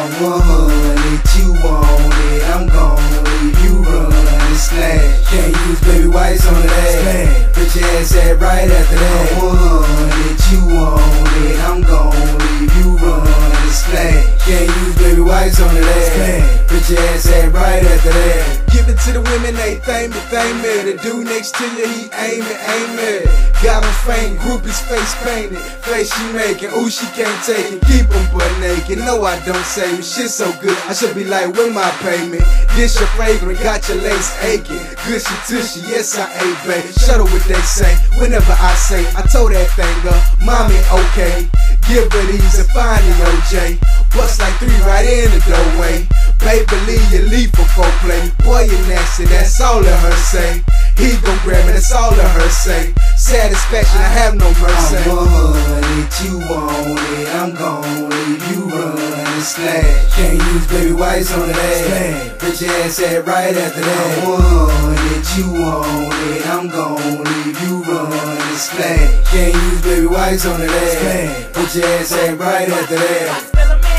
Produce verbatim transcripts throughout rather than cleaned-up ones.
one hundred, you want it, I'm gon' leave you run and slash. Can't use baby wipes on that. Put your ass at right after that. one hundred, you want it, I'm gon' leave you run and slash. Can't use baby wipes on that. Put your ass at right after that. Give it to the women, they thank me, thank me. The dude next to you, he aim it, aim it. Got him faint, groupies face painted. Face she making, ooh she can't take it. Keep him butt naked, no I don't say it. Shit so good, I should be like, where my payment? This your fragrant, got your legs aching. Gushy tushy, yes I ate babe. Shut up what they say, whenever I say I told that thing up, mommy okay. Give her these and find the O J. Bust like three right in the doorway. Baby, believe you leave for foreplay. Boy, you nasty, that's all of her say. He gon' grab me, that's all of her say. Satisfaction, I have no mercy. I'm one hundred, you want it, I'm gon' leave you run and slash. Can't use baby wipes on that. Put your ass at right after that. I'm one hundred, you want it, I'm gon' leave you run and slash. Can't use baby wipes on that. Put your ass at right after that.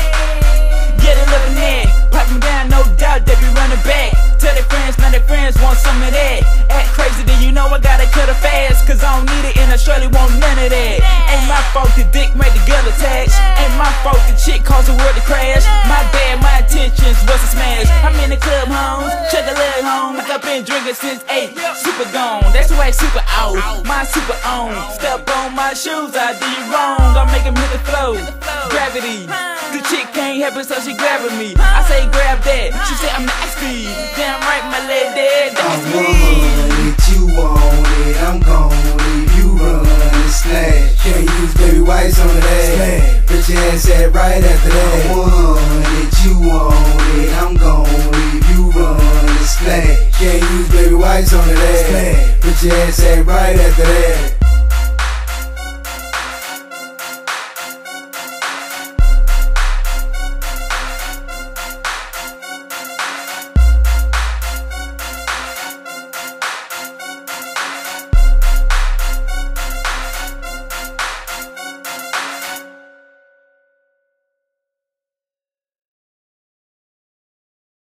Get it living in, pop me down, no doubt they be running back. Tell their friends, now their friends want some of that. Act crazy, then you know I gotta cut her fast. Cause I don't need it and I surely want none of that. Ain't my fault the dick made the girl attach. Ain't my fault the chick caused the world to crash. My bad, my intentions was to smash. I'm in the club, homes, check a leg home. I've been drinking since eight, super gone. That's why it's super out, my super on. Step on my shoes, I do you wrong. I make him hit the flow, gravity. The chick can't help it so she grabbing me. I say grab that, she say I'm nasty. Damn right my lady, that's I'm me. one hundred, you want it, I'm gon' leave you run and slash. Can't use baby wipes on that. Put your ass at right after that. I'm one hundred, you want it, I'm gon' leave you run and slash. Can't use baby wipes on that. Put your ass at right after that.